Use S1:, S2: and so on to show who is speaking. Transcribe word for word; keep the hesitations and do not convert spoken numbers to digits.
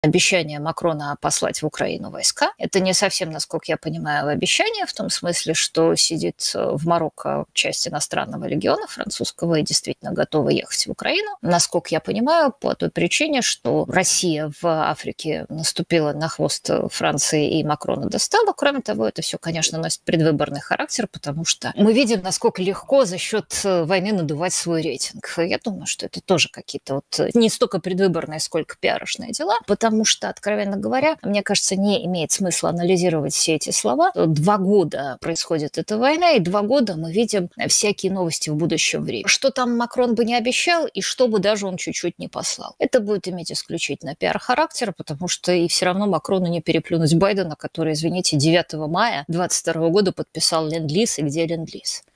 S1: обещание Макрона послать в Украину войска. Это не совсем, насколько я понимаю, обещание, в том смысле, что сидит в Марокко часть иностранного легиона французского и действительно готова ехать в Украину. Насколько я понимаю, по той причине, что Россия в Африке наступила на хвост Франции и Макрона достала. Кроме того, это все, конечно, носит предвыборный характер, потому что мы видим, насколько легко за счет войны надувать свой рейтинг. Я думаю, что это тоже какие-то вот не столько предвыборные, сколько пиарочные дела, потому Потому что, откровенно говоря, мне кажется, не имеет смысла анализировать все эти слова. Два года происходит эта война, и два года мы видим всякие новости в будущем времени. Что там Макрон бы не обещал, и что бы даже он чуть-чуть не послал. Это будет иметь исключительно пиар-характер, потому что и все равно Макрону не переплюнуть Байдена, который, извините, девятого мая двадцать второго года подписал ленд-лиз, и где ленд-лиз.